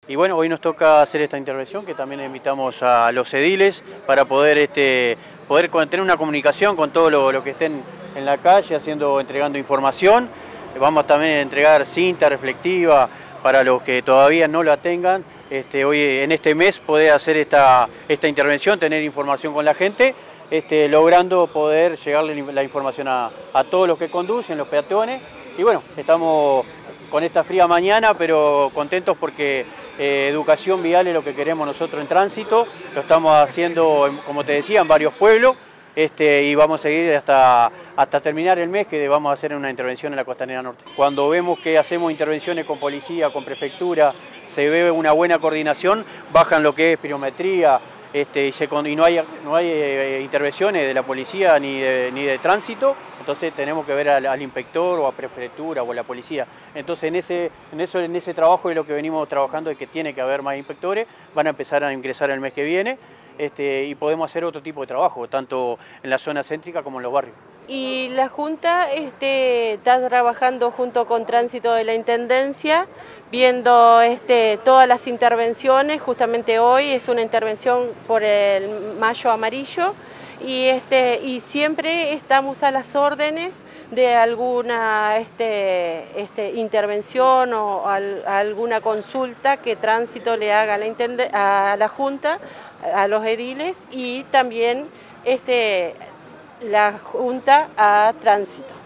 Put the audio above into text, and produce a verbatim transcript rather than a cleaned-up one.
Y bueno, hoy nos toca hacer esta intervención que también invitamos a los ediles para poder, este, poder tener una comunicación con todo lo, lo que estén en la calle, haciendo, entregando información. Vamos también a entregar cinta reflectiva para los que todavía no la tengan. Este, hoy en este mes poder hacer esta, esta intervención, tener información con la gente, este, logrando poder llegarle la información a, a todos los que conducen, los peatones. Y bueno, estamos con esta fría mañana, pero contentos porque eh, educación vial es lo que queremos nosotros en tránsito. Lo estamos haciendo, como te decía, en varios pueblos, este, y vamos a seguir hasta, hasta terminar el mes, que vamos a hacer una intervención en la Costanera Norte. Cuando vemos que hacemos intervenciones con policía, con prefectura, se ve una buena coordinación, bajan lo que es pirometría, Este, y, se, y no hay, no hay eh, intervenciones de la policía ni de, ni de tránsito, entonces tenemos que ver al, al inspector o a prefectura o a la policía. Entonces en ese, en, eso, en ese trabajo es lo que venimos trabajando, es que tiene que haber más inspectores, van a empezar a ingresar el mes que viene, este, y podemos hacer otro tipo de trabajo, tanto en la zona céntrica como en los barrios. Y la Junta este, está trabajando junto con Tránsito de la Intendencia, viendo este, todas las intervenciones. Justamente hoy es una intervención por el Mayo Amarillo y, este, y siempre estamos a las órdenes de alguna este, este, intervención o al, alguna consulta que Tránsito le haga a la, a la Junta, a los ediles, y también este, la Junta a Tránsito.